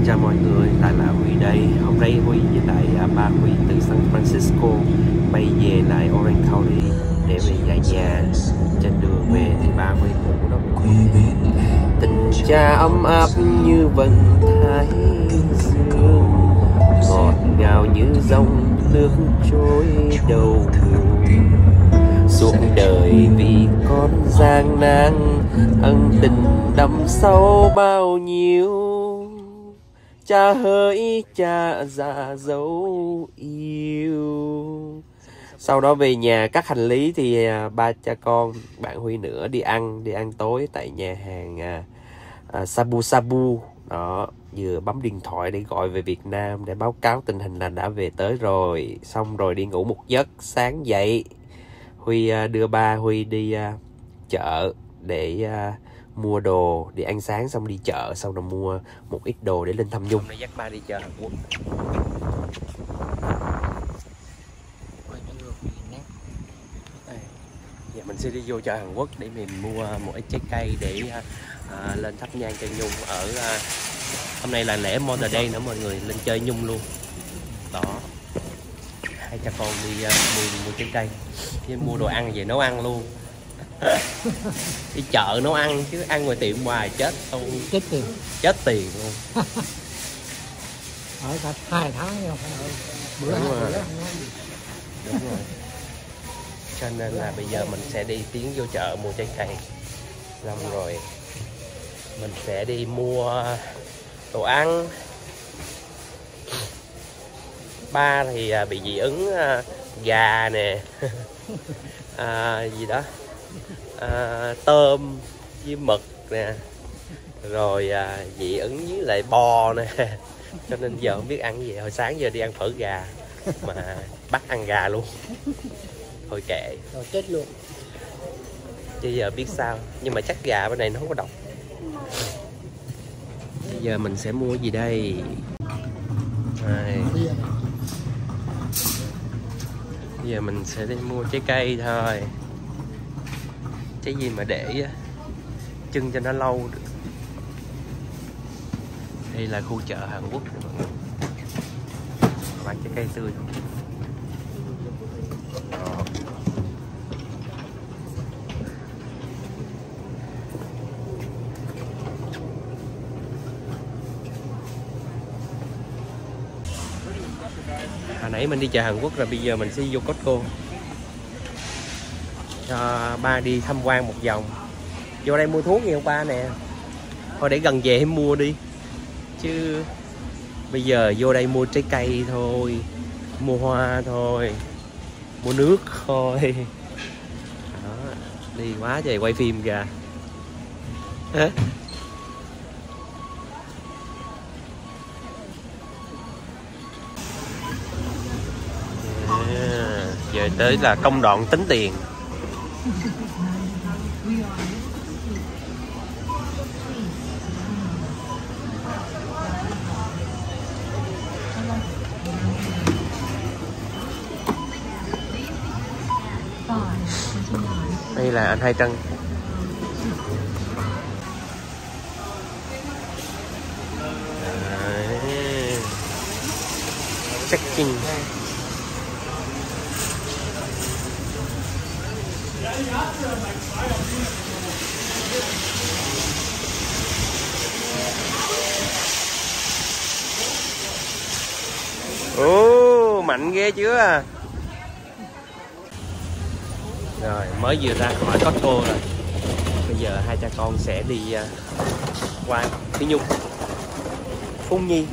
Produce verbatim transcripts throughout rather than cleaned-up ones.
Chào mọi người, lại là Huy đây. Hôm nay Huy với lại à, ba Huy từ San Francisco bay về lại Orange County để về lại nhà. Trên đường về thì ba Huy ngủ đó. Tình cha ấm áp như vầng thái dương, ngọt ngào như dòng nước trôi đầu nguồn. Xuống đời vì con gian nan, ân tình đậm sâu bao nhiêu. Cha hỡi cha già dấu yêu. Sau đó về nhà cắt hành lý thì ba cha con bạn Huy nữa đi ăn đi ăn tối tại nhà hàng à, à, Sabu Sabu đó. Vừa bấm điện thoại để gọi về Việt Nam để báo cáo tình hình là đã về tới rồi. Xong rồi đi ngủ một giấc. Sáng dậy Huy à, đưa ba Huy đi à, chợ để à, mua đồ, đi ăn sáng xong đi chợ, xong rồi mua một ít đồ để lên thăm Nhung. Hôm nay dắt ba đi chợ Hàn Quốc. Giờ mình sẽ đi vô chợ Hàn Quốc để mình mua một ít trái cây để à, lên thắp nhang cho Nhung ở à, hôm nay là lễ Mother Day nữa mọi người, lên chơi Nhung luôn. Đó. Hai cha con đi uh, mua, mua trái cây với mua đồ ăn về nấu ăn luôn. Đi chợ nấu ăn chứ ăn ngoài tiệm hoài chết không, chết tiền chết tiền luôn. Ở cả hai tháng không phải ở bữa Đúng hai rồi. bữa không nói gì. Đúng rồi. Cho nên là bây giờ mình sẽ đi tiến vô chợ mua trái cây, xong rồi mình sẽ đi mua đồ ăn. Ba thì bị dị ứng gà nè, à, gì đó à, tôm với mực nè, rồi à, dị ứng với lại bò nè. Cho nên giờ không biết ăn gì. Hồi sáng giờ đi ăn phở gà mà bắt ăn gà luôn. Thôi kệ rồi chết luôn chứ giờ biết sao. Nhưng mà chắc gà bên này nó không có độc. Bây giờ mình sẽ mua gì đây? Đây. Bây giờ mình sẽ đi mua trái cây thôi. Trái gì mà để chân cho nó lâu được. Đây là khu chợ Hàn Quốc mọi người. Bán trái cây tươi. Đó. Hồi nãy mình đi chợ Hàn Quốc rồi, bây giờ mình sẽ vô Costco cho ba đi tham quan một vòng. Vô đây mua thuốc nhiều ba nè. Thôi để gần về em mua đi. Chứ bây giờ vô đây mua trái cây thôi, mua hoa thôi, mua nước thôi. Đó, đi quá trời quay phim kìa. Hả? Yeah. Giờ tới là công đoạn tính tiền. Đây là anh Hai Trân. Đấy. Checking. Ồ, mạnh ghê chưa? Rồi, mới vừa ra khỏi Costco rồi. Bây giờ hai cha con sẽ đi uh, qua Phi Nhung, Phúc Nhi.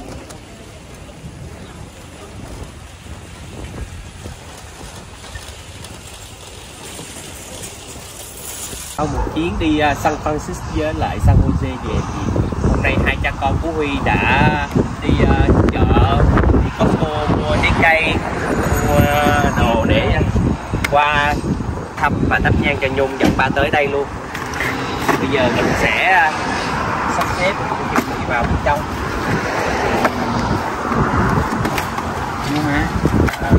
Sau một chuyến đi uh, San Francisco với lại San Jose về thì hôm nay hai cha con của Huy đã đi uh, chợ, đi Costco mua trái cây, mua đồ để qua thăm và thắp nhang cho Nhung, dẫn ba tới đây luôn. Bây giờ mình sẽ sắp xếp chuẩn bị vào bên trong. Đúng hả? À.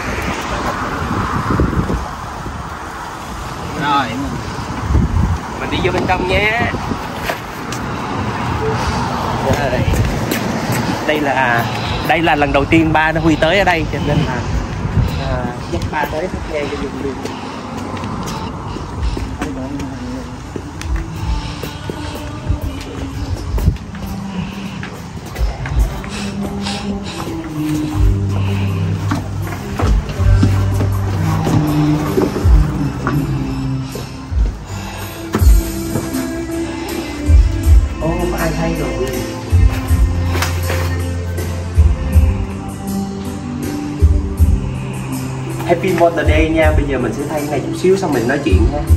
Rồi mình đi vô bên trong nhé. Rồi. đây là đây là lần đầu tiên ba nó Huy tới ở đây, cho nên là à, dắt ba tới hát nghe cho dùng luôn. Ô, có ai hay rồi. Happy Mother's Day nha, bây giờ mình sẽ thay ngay chút xíu xong mình nói chuyện ha.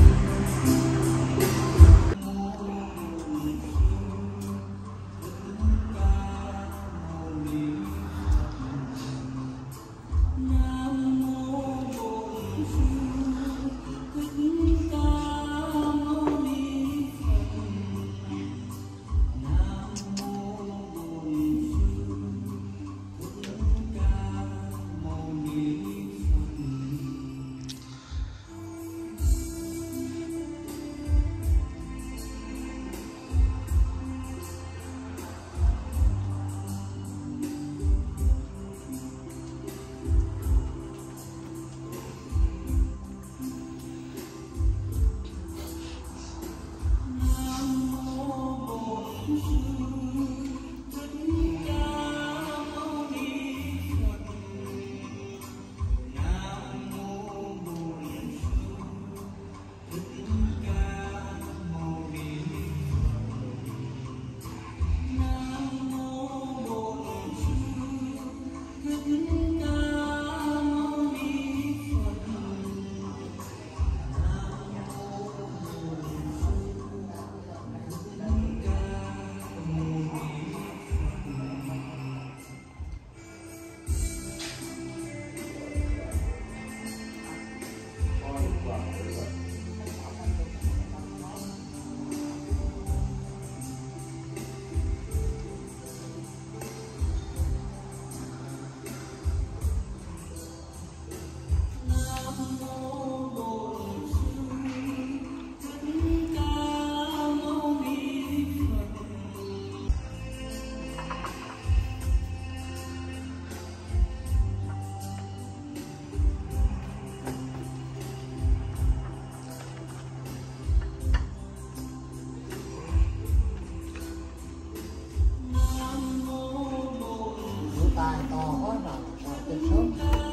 tài to quá rồi sao chết sớm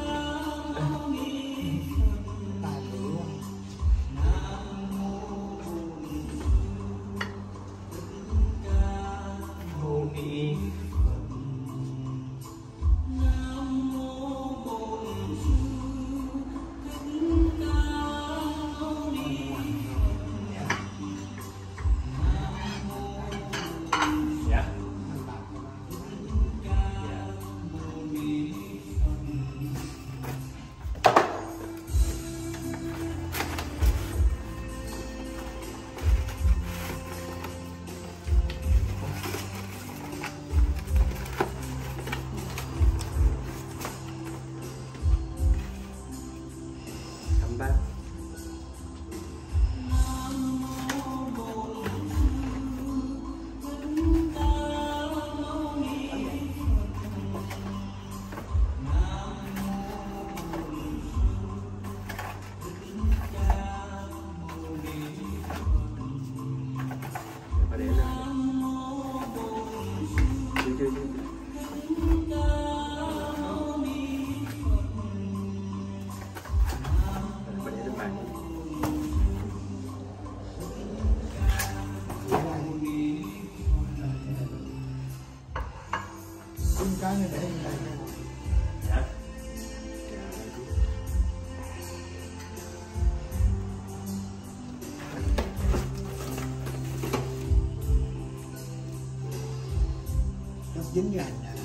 tài tử ba. cái này để như này. Dạ. Nó dính vào